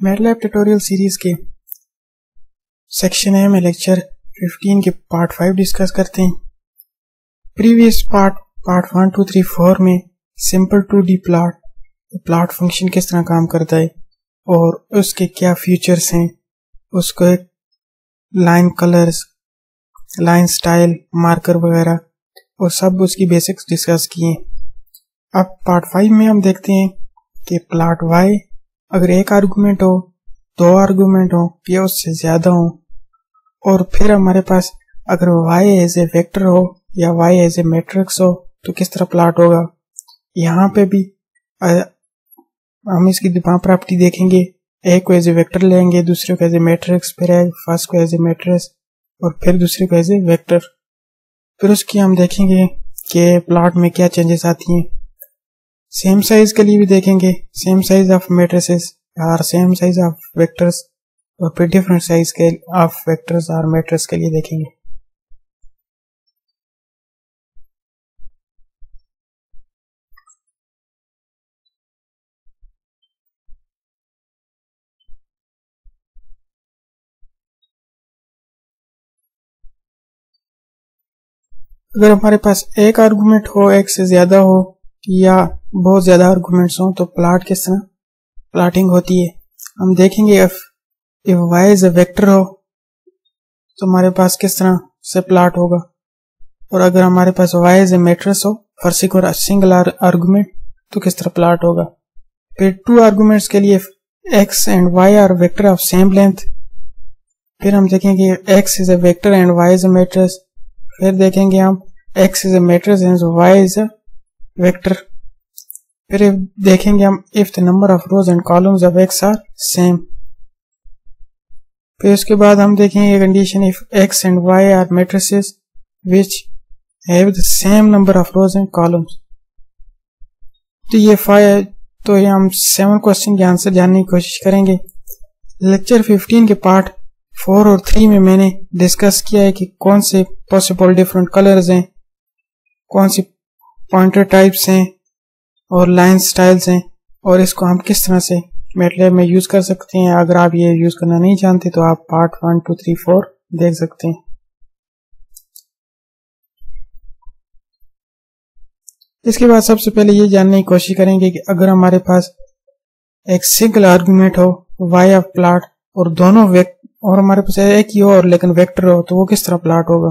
MATLAB tutorial series के section है में लेक्चर 15 के पार्ट 5 डिस्कस करते हैं। प्रीवियस पार्ट 1, 2, 3, 4 में सिंपल 2D प्लॉट फंक्शन किस तरह काम करता है और उसके क्या फीचर्स हैं, उसको line colours, line style, marker वगैरह और सब उसकी बेसिक्स डिस्कस किए। अब पार्ट 5 में हम देखते हैं कि प्लॉट y अगर एक आर्गुमेंट हो, दो आर्गुमेंट हो या उससे ज्यादा हो, और फिर हमारे पास अगर y एज ए वेक्टर हो या y एज ए मैट्रिक्स हो तो किस तरह प्लॉट होगा। यहाँ पे भी हम इसकी वहां प्रॉपर्टी देखेंगे। एक को एज ए वेक्टर लेंगे, दूसरे को एज ए मैट्रिक्स, फिर फर्स्ट को एज ए मैट्रिक्स और फिर दूसरे को एज ए वेक्टर। फिर उसकी हम देखेंगे कि प्लॉट में क्या चेंजेस आती हैं। सेम साइज के लिए भी देखेंगे, सेम साइज ऑफ मैट्रिसेस और सेम साइज ऑफ वेक्टर्स, और फिर डिफरेंट साइज के ऑफ वेक्टर्स और मैट्रिक्स के लिए देखेंगे। अगर हमारे पास एक आर्गुमेंट हो, एक से ज्यादा हो या बहुत ज्यादा आर्गुमेंट्स हो तो प्लॉट किस तरह प्लॉटिंग होती है हम देखेंगे। If y is a vector हो तो हमारे पास किस तरह से प्लॉट होगा, और अगर हमारे पास y इज अ मैट्रिक्स हो फॉर सिंगल आर्गुमेंट तो किस तरह प्लॉट होगा। फिर टू आर्गुमेंट्स के लिए x and y are vector of same length. फिर हम देखेंगे x is a vector and y is a matrix. फिर देखेंगे हम x is a matrix and y is a vector. फिर देखेंगे हम if the number of rows and columns of x are same. फिर उसके बाद हम देखेंगे condition if x and y are matrices which have the same number of rows and columns. तो ये हम 7 क्वेश्चन के आंसर जानने की कोशिश करेंगे। लेक्चर 15 के पार्ट 4 और 3 में मैंने डिस्कस किया है कि कौन से पॉसिबल डिफरेंट कलर्स हैं, कौन सी पॉइंटर टाइप्स हैं और लाइन स्टाइल्स हैं, और इसको हम किस तरह से मैटलैब में यूज कर सकते हैं। अगर आप ये यूज करना नहीं जानते तो आप पार्ट 1, 2, 3, 4 देख सकते हैं। इसके बाद सबसे पहले ये जानने की कोशिश करेंगे कि अगर हमारे पास एक सिंगल आर्गुमेंट हो y ऑफ प्लॉट और दोनों और हमारे पास एक ही हो और लेकिन वेक्टर हो तो वो किस तरह प्लॉट होगा।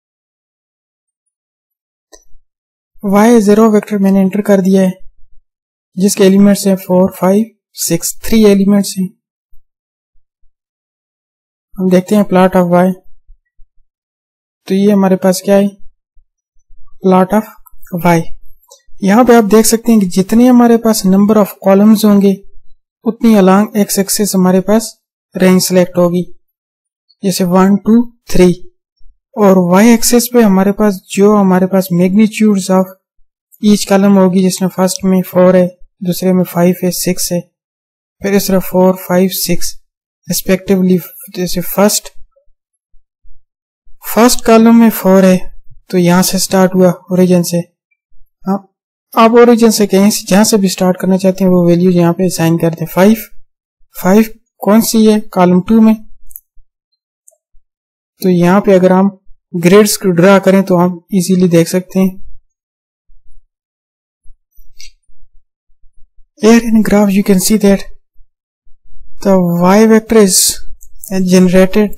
y 0 वेक्टर मैंने एंटर कर दिया है जिसके एलिमेंट्स हैं 4, 5, 6, 3 एलिमेंट्स हैं। हम देखते हैं प्लॉट ऑफ y। तो ये हमारे पास क्या है, प्लॉट ऑफ y। यहाँ पे आप देख सकते हैं कि जितने हमारे पास नंबर ऑफ कॉलम्स होंगे उतनी अलोंग एक्स एक्सिस हमारे पास रेंज सिलेक्ट होगी, जैसे 1, 2, 3। और y एक्सिस पे हमारे पास मैग्नीट्यूड्स ऑफ ईच कॉलम होगी, जिसमें फर्स्ट में 4 है, दूसरे में 5 है, 6 है, फिर इस तरह 4, 5, 6 रिस्पेक्टिवली। जैसे फर्स्ट कॉलम में 4 है तो यहां से स्टार्ट हुआ ओरिजिन से। आप ओरिजिन से कहीं से जहां से भी स्टार्ट करना चाहते हैं वो वैल्यू यहाँ पे असाइन कर दें। 5 कौन सी है, कॉलम 2 में। तो यहाँ पे अगर हम ग्रेड्स को ड्रा करें तो हम इजीली देख सकते हैं। Here in graph you can see that the y vector is generated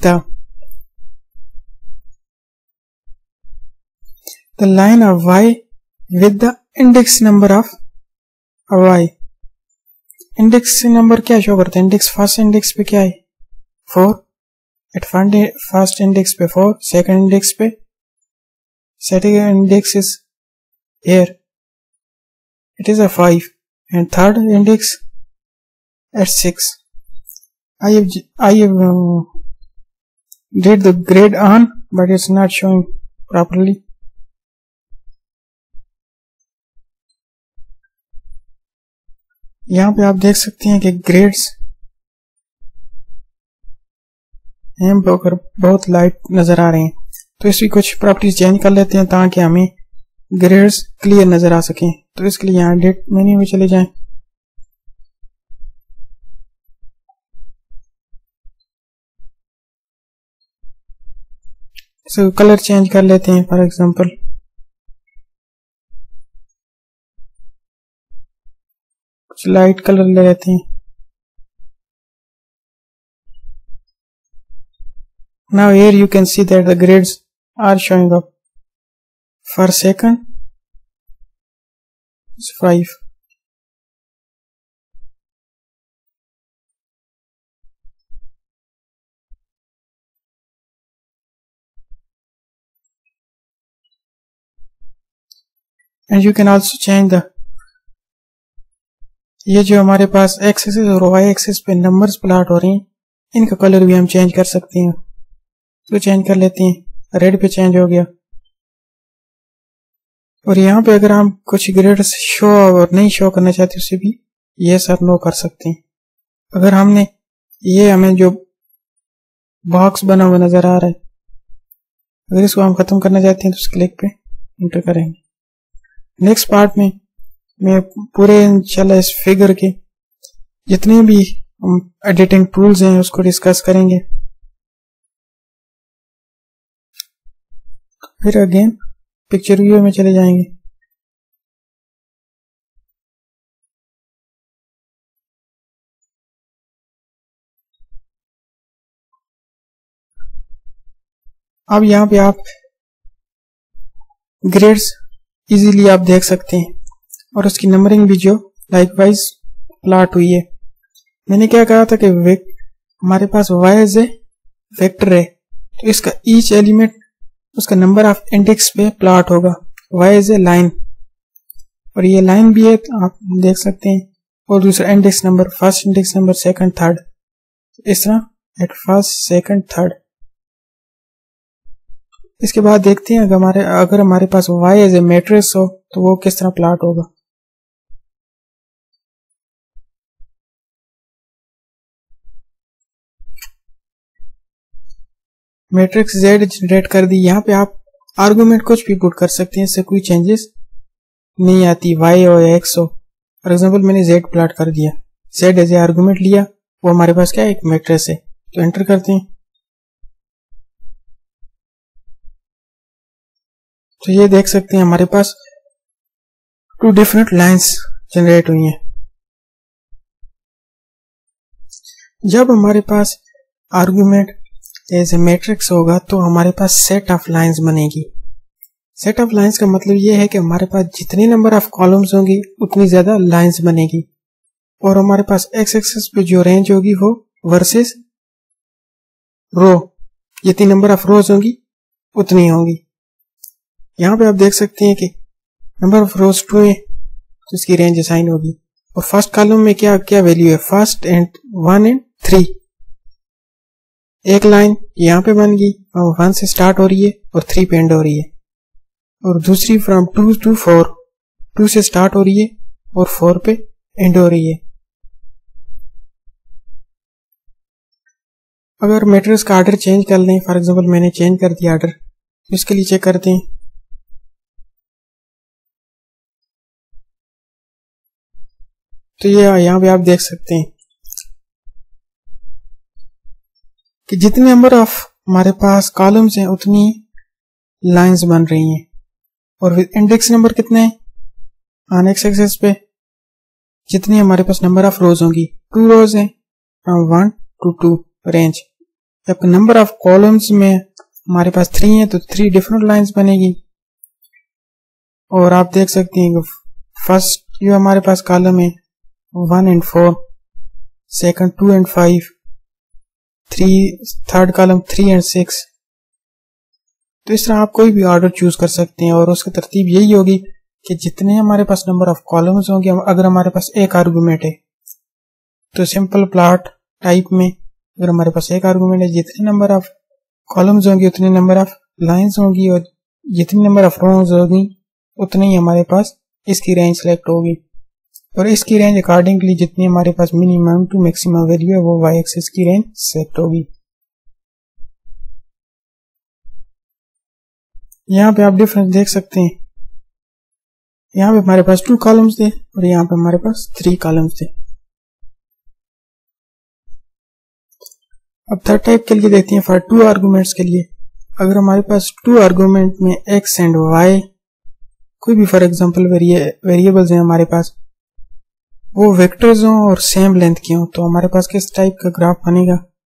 the line of y with the index number of y। Index number क्या शो करता है, इंडेक्स फर्स्ट इंडेक्स पे क्या है 4, एट फर्स्ट इंडेक्स पे 4, second index is here it is a 5 and third index at 6. I have did the grade on but it's not showing properly. यहाँ पे आप देख सकते हैं कि ग्रेड्स बहुत लाइट नजर आ रहे हैं, तो इसकी कुछ प्रॉपर्टीज चेंज कर लेते हैं ताकि हमें ग्रेड्स क्लियर नजर आ सकें। तो इसके लिए यहाँ डेट मेन्यू में चले जाएं। सो कलर चेंज कर लेते हैं, फॉर एग्जांपल कुछ लाइट कलर ले लेते हैं। Now here you can see that the grades are showing up. For second is 5. And you can also change the, ये जो हमारे पास x एक्सिस और y एक्सिस पे नंबर्स प्लॉट हो रहे हैं, इनका कलर भी हम चेंज कर सकते हैं। तो चेंज कर लेते हैं, रेड पे चेंज हो गया। और यहाँ पे अगर हम कुछ ग्रेड्स शो और नहीं शो करना चाहते उसे भी यस और नो कर सकते हैं। अगर हमने ये हमें जो बॉक्स बना हुआ नजर आ रहा है, अगर इसको हम खत्म करना चाहते हैं तो उस क्लिक पे एंटर करेंगे। नेक्स्ट पार्ट में मैं पूरे इंशाल्लाह इस फिगर के जितने भी एडिटिंग टूल्स हैं उसको डिस्कस करेंगे। फिर अगेन पिक्चर व्यू में चले जाएंगे। अब यहाँ पे आप ग्रेड्स इजीली आप देख सकते हैं और उसकी नंबरिंग भी जो लाइकवाइज प्लॉट हुई है। मैंने क्या कहा था कि हमारे पास y एज ए वेक्टर है, तो इसका ईच एलिमेंट उसका नंबर ऑफ इंडेक्स पे प्लॉट होगा। y एज ए लाइन, और ये लाइन भी है तो आप देख सकते हैं। और दूसरा index number, first index number, second, third, इस तरह एट फर्स्ट, सेकंड, थर्ड। इसके बाद देखते हैं अगर हमारे पास y एज ए मैट्रिक्स हो तो वो किस तरह प्लॉट होगा। मैट्रिक्स Z जनरेट कर दी। यहाँ पे आप आर्गुमेंट कुछ भी पुट कर सकते हैं, इससे कोई चेंजेस नहीं आती, y हो या x हो। फॉर एग्जांपल मैंने Z प्लॉट कर दिया, Z एज ए आर्गुमेंट लिया, वो हमारे पास क्या है, एक मैट्रिक्स है। तो एंटर करते हैं। तो ये देख सकते हैं हमारे पास 2 डिफरेंट लाइंस जनरेट हुई हैं। जब हमारे पास आर्गुमेंट एज ए मैट्रिक्स होगा तो हमारे पास सेट ऑफ लाइंस बनेगी। सेट ऑफ लाइंस का मतलब ये है कि हमारे पास जितने नंबर ऑफ कॉलम्स होंगे उतनी ज्यादा लाइंस बनेगी, और हमारे पास एक्स एक्सिस पे जो रेंज होगी वो वर्सेस रो, जितनी नंबर ऑफ रोज होंगी उतनी होंगी। यहाँ पे आप देख सकते हैं कि नंबर ऑफ रोज 2 है तो इसकी रेंज असाइन होगी। और फर्स्ट कॉलम में क्या क्या वैल्यू है, फर्स्ट एंड 1 एंड 3। एक लाइन यहाँ पे बन गई, 1 से स्टार्ट हो रही है और 3 पे एंड हो रही है। और दूसरी फ्रॉम 2 to 4, 2 से स्टार्ट हो रही है और 4 पे एंड हो रही है। अगर मैट्रिक्स का ऑर्डर चेंज कर लें, फॉर एग्जांपल मैंने चेंज कर दिया ऑर्डर, इसके लिए चेक करते हैं। तो ये यहाँ पे आप देख सकते हैं कि जितने नंबर ऑफ हमारे पास कॉलम्स हैं उतनी लाइंस बन रही हैं। और इंडेक्स नंबर कितने हैं ऑन एक्स एक्सिस पे, जितनी हमारे पास नंबर ऑफ रोज होंगी, 2 रोज हैं फ्रॉम 1 to 2 रेंज। जब नंबर ऑफ कॉलम्स में हमारे पास 3 है तो 3 डिफरेंट लाइंस बनेगी। और आप देख सकते हैं फर्स्ट जो हमारे पास कॉलम है 1 and 4, second 2 and 5, third column 3 and 6। तो इस तरह आप कोई भी ऑर्डर चूज कर सकते हैं और उसकी तरतीब यही होगी कि जितने हमारे पास नंबर ऑफ कॉलम्स होंगे, अगर हमारे पास एक आर्गुमेंट है तो सिंपल प्लॉट टाइप में अगर हमारे पास एक आर्गुमेंट है, जितने नंबर ऑफ कॉलम्स होंगे उतने नंबर ऑफ लाइंस होंगी, और जितनी नंबर ऑफ रोज होगी उतनी ही हमारे पास इसकी रेंज सेलेक्ट होगी। और इसकी रेंज अकॉर्डिंगली जितनी हमारे पास मिनिमम टू मैक्सिमम वैल्यू है वो वाई एक्सिस की रेंज सेट होगी। यहाँ पे आप डिफरेंस देख सकते हैं, यहाँ पे हमारे पास 2 कॉलम्स थे और यहाँ पे हमारे पास 3 कॉलम्स थे। अब थर्ड टाइप के लिए देखते हैं, फॉर 2 आर्गुमेंट्स के लिए अगर हमारे पास 2 आर्गुमेंट में x एंड y कोई भी फॉर एग्जांपल वेरिएबल्स हैं हमारे पास, वो वेक्टर्स हों और सेम लेंथ के हों, तो हमारे पास किस टाइप का ग्राफ बनेगा।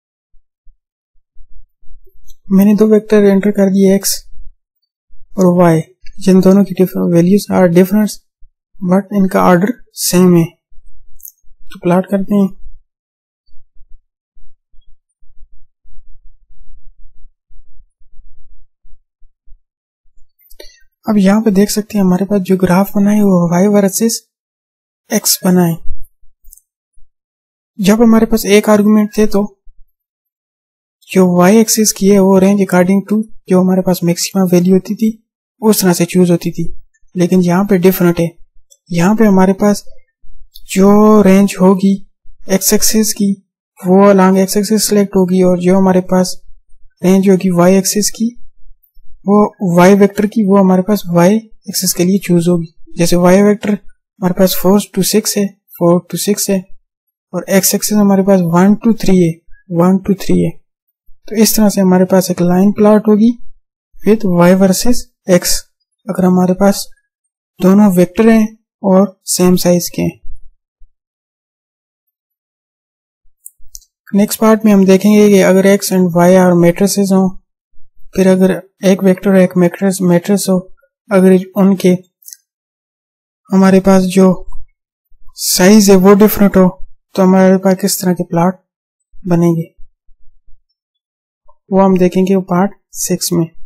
मैंने 2 वेक्टर एंटर कर दिए x और y, जिन दोनों की वैल्यूज आर डिफरेंट बट इनका ऑर्डर सेम है। तो प्लॉट करते हैं। अब यहाँ पे देख सकते हैं हमारे पास जो ग्राफ बना है वो y वर्सेस x बना है। जब हमारे पास एक आर्गुमेंट थे तो जो y एक्सिस की है वो रेंज अकॉर्डिंग टू जो हमारे पास मैक्सिमम वैल्यू होती थी उस तरह से चूज होती थी, लेकिन यहाँ पे डिफरेंट है। यहाँ पे हमारे पास जो रेंज होगी x एक्सिस की वो अलॉन्ग x एक्सिस सिलेक्ट होगी, और जो हमारे पास रेंज होगी y एक्सिस की वो y वेक्टर की वो हमारे पास y एक्सिस के लिए चूज होगी। जैसे y वेक्टर हमारे पास 4 to 6 है, 4 to 6 है, और x एक्सिस हमारे पास 1 to 3 है, 1 to 3 है। तो इस तरह से हमारे पास एक लाइन प्लॉट होगी विद y वर्सेस x, अगर हमारे पास दोनों वेक्टर हैं और सेम साइज के हैं। नेक्स्ट पार्ट में हम देखेंगे कि अगर x and y are matrices हों, फिर अगर एक वेक्टर और एक मैट्रिक्स हो, अगर उनके हमारे पास जो साइज है वो डिफरेंट हो, तो हमारे पास किस तरह के प्लॉट बनेंगे वो हम देखेंगे वो पार्ट 6 में।